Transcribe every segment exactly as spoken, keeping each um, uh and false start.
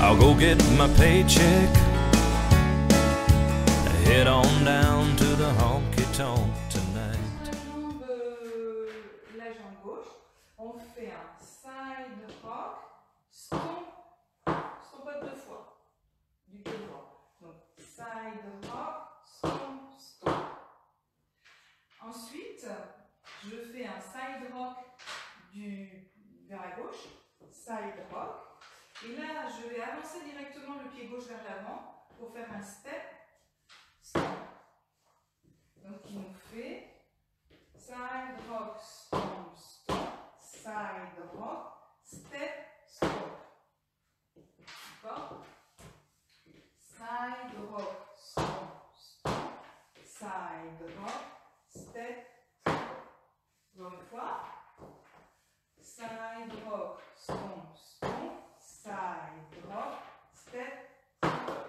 I'll go get my paycheck, head on down to the honky-tonk tonight. La jambe, la jambe gauche, on fait un side rock, stomp, stompote deux fois du pied droit. Donc side rock, stomp, stomp. Ensuite, je fais un side rock du, vers la gauche, side rock. Et là, je vais avancer directement le pied gauche vers l'avant pour faire un step, stomp. Donc, il nous fait side rock, stomp, stomp, side rock, step, stomp. D'accord? Side rock, stomp, stomp, side rock, step, stomp. Encore une fois. Side rock, stomp, stomp, side rock, step, stomp.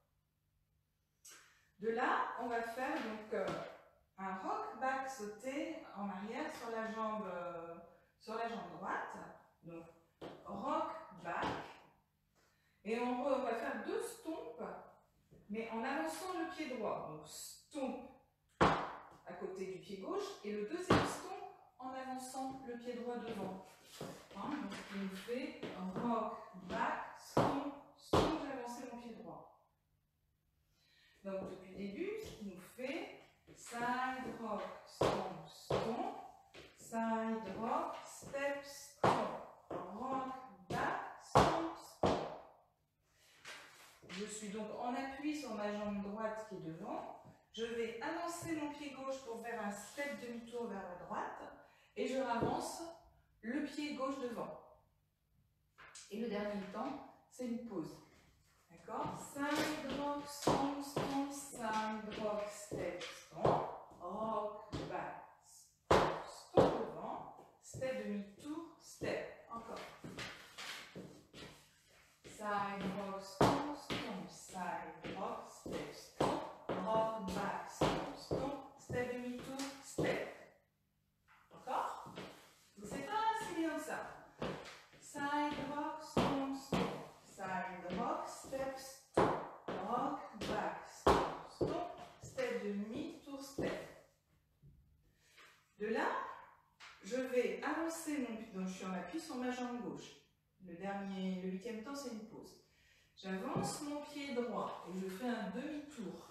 De là, on va faire donc euh, un rock back sauté en arrière sur la jambe, euh, sur la jambe droite. Donc rock back. Et on, on va faire deux stomps, mais en avançant le pied droit. Donc stomp à côté du pied gauche et le deuxième stomp en avançant le pied droit devant. Hein, donc il nous fait rock back, stomp, stomp, j'ai avancé mon pied droit. Donc depuis le début, ce qui nous fait side rock, stomp, stomp, side rock, step, stomp, rock back, stomp, stomp. Je suis donc en appui sur ma jambe droite qui est devant. Je vais avancer mon pied gauche pour faire un step demi-tour vers la droite et je ravance le pied gauche devant. Et le dernier temps, c'est une pause. D'accord? Side rock, stomp, stomp, side rock, step, stomp, rock, back, step, stomp devant, step demi-tour, step. Encore. Side rock, stomp, stomp, side rock, step, stomp, rock, back, stomp, stomp, step demi-tour, step. D'accord? Donc c'est pas si bien que ça. Side rock, stomp, stomp, side rock, step, stomp, rock, back, stomp, stomp, step demi-tour, step. De là, je vais avancer mon pied, donc je suis en appui sur ma jambe gauche. Le dernier, le huitième temps, c'est une pause. J'avance mon pied droit et je fais un demi-tour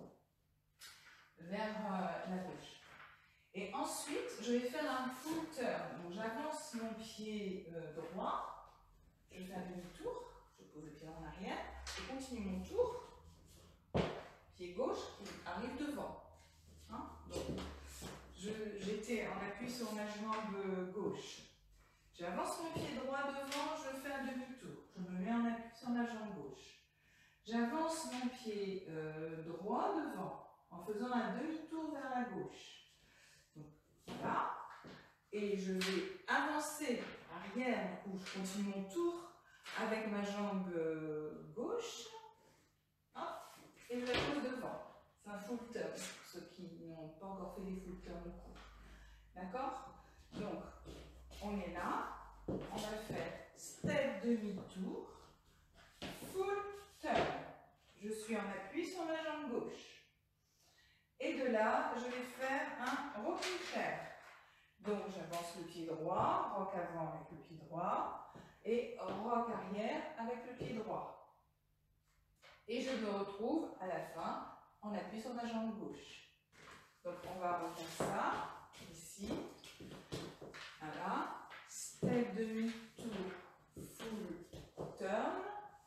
vers euh, la gauche. Et ensuite, je vais faire un full turn. Donc j'avance mon pied euh, droit, je fais un demi-tour, je pose le pied en arrière, je continue mon tour, pied gauche qui arrive devant. Hein? Donc, j'étais en appui sur ma jambe gauche. J'avance mon pied droit devant, je fais un demi-tour. Je me mets en appui sur ma jambe gauche. J'avance mon pied euh, droit devant en faisant un demi-tour vers la gauche. Donc voilà. Et je vais avancer arrière, ou je continue mon tour avec ma jambe euh, gauche. Hop, et je la pose devant. C'est un full turn, pour ceux qui n'ont pas encore fait des full turns au cours. D'accord? Donc, on est là, on va faire step demi-tour, full turn. Je suis en appui sur ma jambe gauche. Et de là, je vais faire un rocking chair. Donc, j'avance le pied droit, rock avant avec le pied droit, et rock arrière avec le pied droit. Et je me retrouve à la fin en appui sur ma jambe gauche. Donc, on va refaire ça ici. Voilà. Step demi-tour, full turn,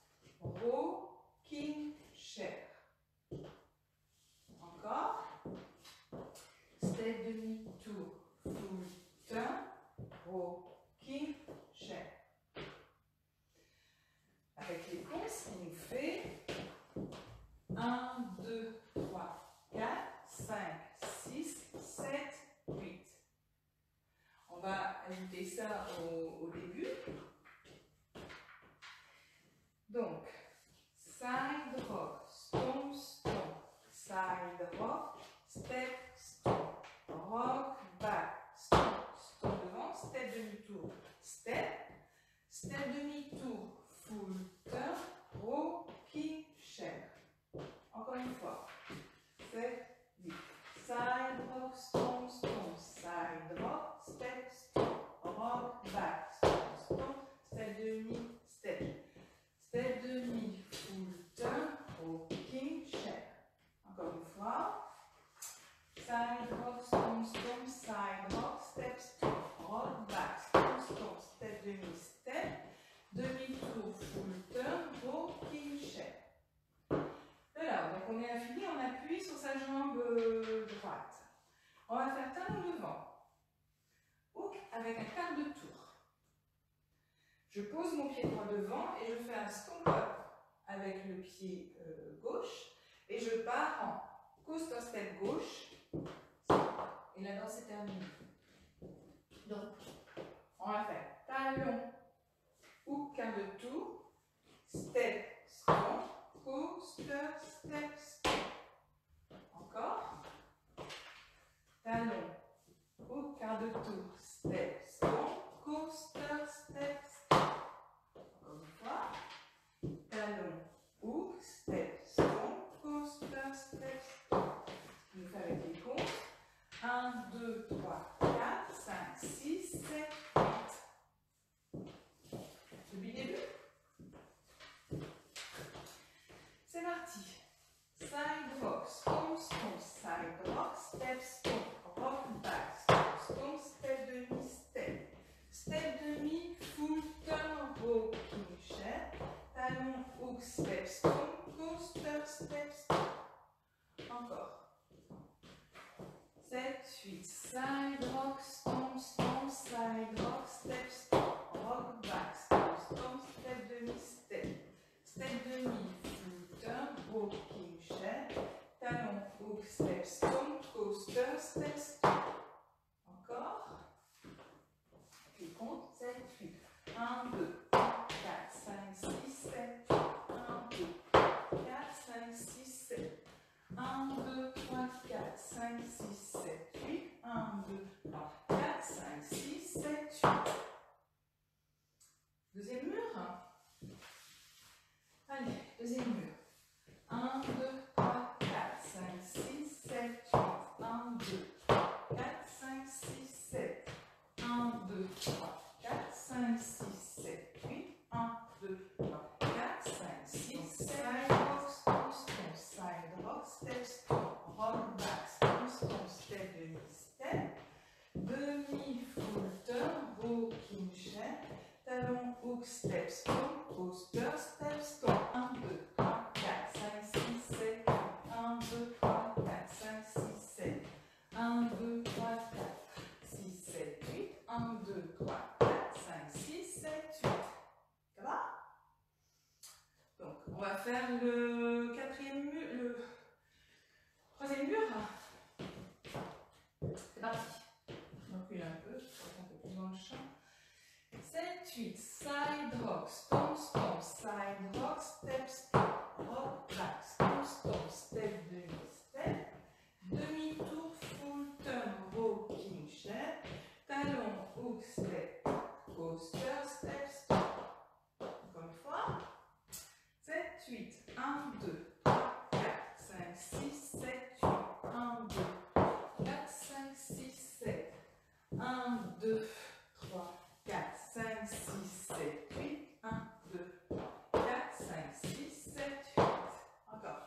rocking chair. Encore. Step demi-tour, full turn, rocking chair. Avec les ponts, il nous fait un, deux, trois, quatre, cinq, six, sept, huit. On va ajouter ça au, au début. Donc, side rock, stomp, stomp, side rock, step, stomp, rock, back, stomp, stomp devant, step demi-tour, step, step demi-tour, full turn, On va faire talon devant. Hook avec un quart de tour. Je pose mon pied droit devant et je fais un stomp up avec le pied euh, gauche. Et je pars en coaster step gauche. Et la danse est terminée. Donc, on va faire talon, hook, quart de tour, step, stomp, coaster, step, stomp. Encore. Talon, hook, quart de tour, step, stomp, coaster, step, stomp. Encore une fois. Talon, hook, step, stomp, coaster, step, stomp. Je le fais avec les comptes. un, deux, trois, quatre, cinq, six, sept, huit. Depuis le début. C'est parti. Side rock, stomp, stomp, side rock, step, stomp, rock back, stomp, stomp, step demi, step. Step demi, full turn, rocking chair. Talon, hook, step, stomp, coaster, step, stomp. Encore. sept, huit. Side rock, stomp, stomp, side rock, step, stomp, rock back, stomp, stomp, step demi, step. Step demi, full turn, rocking chair. Talon, hook, step, stomp, coaster, step, stomp. Encore. Puis compte, sept, huit. un, deux, trois, quatre, cinq, six, sept, huit. un, deux, quatre, cinq, six, sept. un, deux, trois, quatre, cinq, six, sept, huit. un, deux, trois, quatre, cinq, six, sept, huit. Deuxième mur. Allez, deuxième mur. un, deux, trois, quatre, cinq, six, sept, huit. un, deux, trois, quatre, cinq, six, sept. un, deux, trois, quatre, cinq, six, sept, huit. un, deux, trois, quatre, cinq, six, sept. Side rock, stomp, stomp, side rock, step, stomp, rock back, stomp, stomp, step, demi, step. Demi, full turn, rocking chair. Talon, hook, step, stomp, coaster, step, stomp. un, deux, trois, quatre, cinq, six, sept, huit. un, deux, trois, quatre, cinq, six, sept. un, deux, trois, quatre, six, sept, huit. un, deux, trois, quatre, cinq, six, sept, huit. Ça va? Donc, on va faire le quatrième mur, le troisième mur. C'est parti. Je recule un peu, je vais un peu plus dans le champ. sept, huit. Side rock, stomp, stomp, side rock, step, stomp, rock back, stomp, stomp, step, demi, step. Demi-tour, full turn, rocking chair. Talon, hook, step, coaster, step, stomp. Encore une fois. sept, huit. un, deux, trois, quatre, cinq, six, sept, huit. un, deux, quatre, cinq, six, sept. un, deux, trois, quatre, cinq, six, sept, huit. un, deux, trois, quatre, cinq, six, sept, huit. Encore.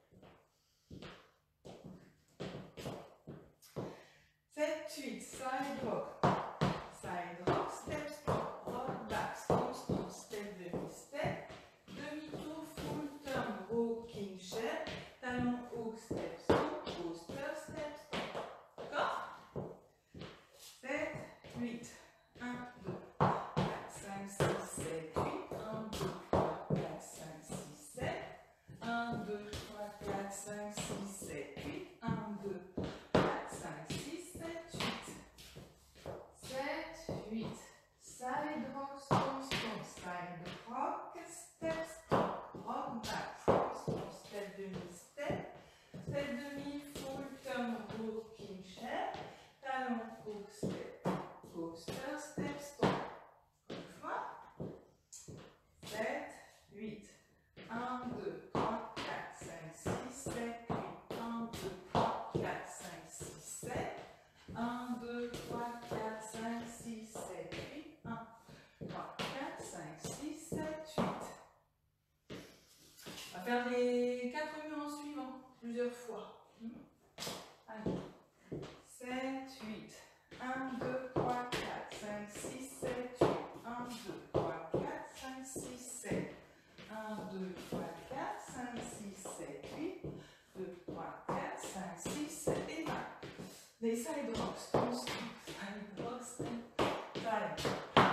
sept, huit. Side rock. Side rock, step, stomp, rock back, stomp, stomp, step, demi, step. Demi-tour, full turn, rocking chair. Talon, hook, step, stomp, coaster, step, stomp. D'accord? sept, huit. un, deux, trois, quatre, cinq, six, sept, huit. un, deux, trois, quatre, cinq, six, sept. un, deux, trois, quatre, cinq, six, sept, huit. un, deux, quatre, cinq, six, sept, huit. sept, huit. Side rock, stomp, stomp, side rock, step, stomp, rock back, stomp, stomp, step, demi, step. Step, demi, full turn, rocking chair. Talon, hook, step, coaster, step, stomp. Encore une fois. sept, huit. un, deux, trois, quatre, cinq, six, sept, huit. un, deux, trois, quatre, cinq, six, sept. un, deux, trois, quatre, cinq, six, sept, huit. un, trois, quatre, cinq, six, sept, huit. On va faire les quatre murs en suivant, plusieurs fois. Allez. sept, huit. un, deux, trois, quatre, cinq, six, sept, huit. un, deux, trois, quatre, cinq, six, sept. un, deux, trois, quatre, cinq, six, sept, huit. deux, trois, quatre, cinq, six, sept et vingt. Les side rock, stomp, stomp, side rock, step, side.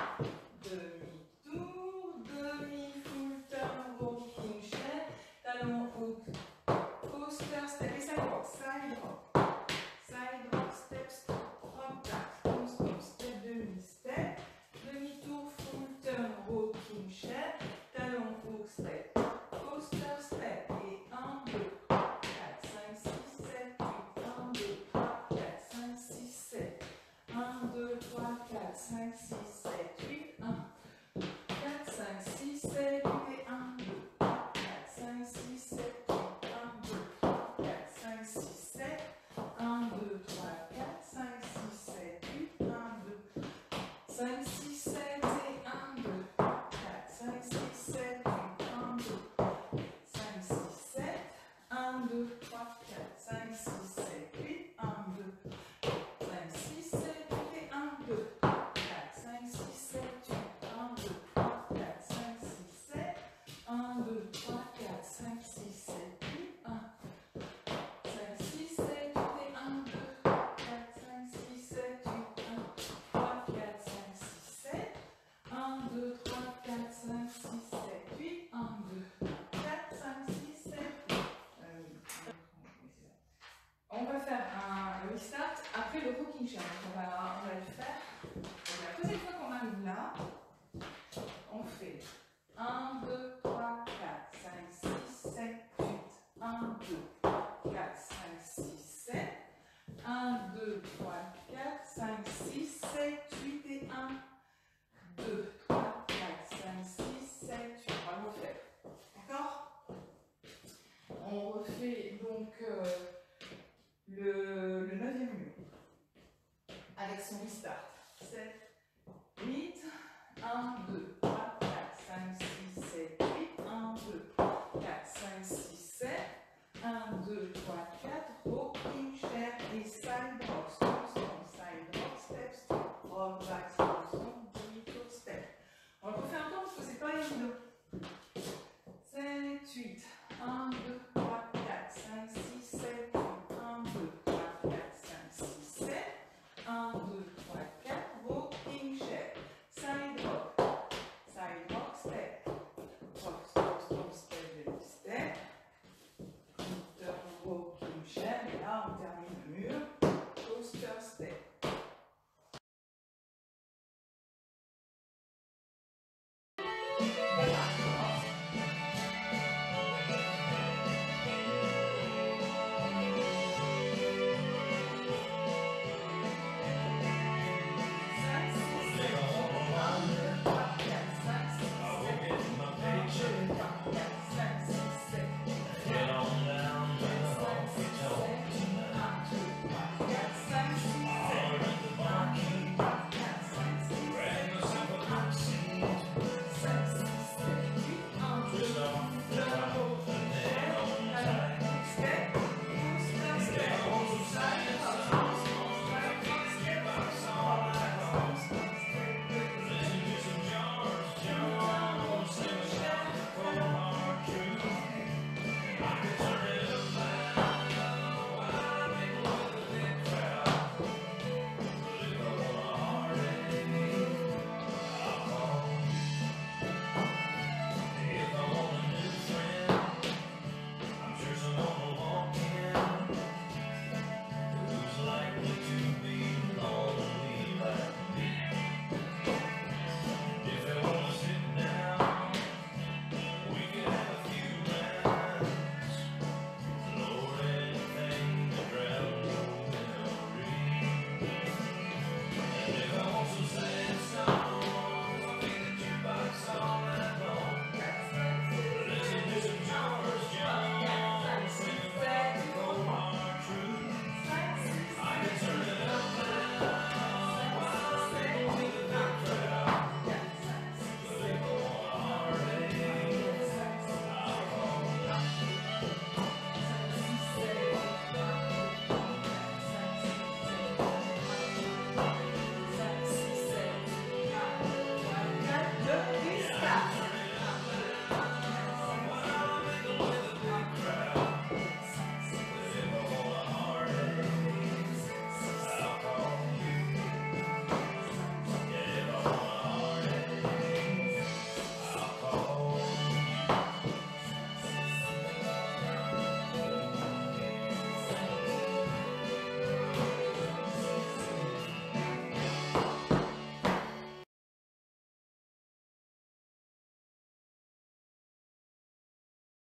Demi-tour, demi-full turn, rocking chair, talon hook, coaster, step et side rock, side rock, side rock, step, stop, rock, tap, stomp, stomp, step, demi-step, demi-tour, full turn, rocking chair, talon hook, step, coaster, step, et un, deux, trois, quatre, cinq, six, sept, huit, un, deux, trois, quatre, cinq, six, sept, un, deux, trois, quatre, cinq, six, sept, huit, un, quatre, cinq, six, sept, huit et un, deux, trois, quatre, cinq, six, sept, huit, un, deux, trois, quatre, cinq, six, sept, un, deux, trois, quatre, cinq, six, sept, huit, un, deux, cinq, six, sept et un, deux, trois, quatre, cinq, six, sept, huit, un, deux, cinq, six, sept, un, deux, trois, quatre, cinq, six, sept, huit, un, deux, cinq, six, sept, huit et un, deux, quatre, cinq, six, sept, huit, un, deux, trois, quatre, cinq, six, sept, un, deux, trois, quatre, cinq, six, sept, huit, un, cinq, six, sept, huit et un, deux, quatre, cinq, six, sept, huit, un, trois, quatre, cinq, six, sept, un, deux, trois, quatre, cinq, six, sept, huit, un, deux, quatre, cinq, six, sept, huit. On va faire un restart après le rocking chair. Donc on va, on va le faire. Donc la deuxième fois qu'on arrive là, on fait un, deux, trois, quatre, cinq, six, sept, huit. un, deux, trois, quatre, cinq, six, sept. un, deux, trois, quatre, cinq, six, sept, huit et un, deux, trois, quatre, cinq, six, sept, huit. On va le refaire. D'accord? On refait donc. Euh,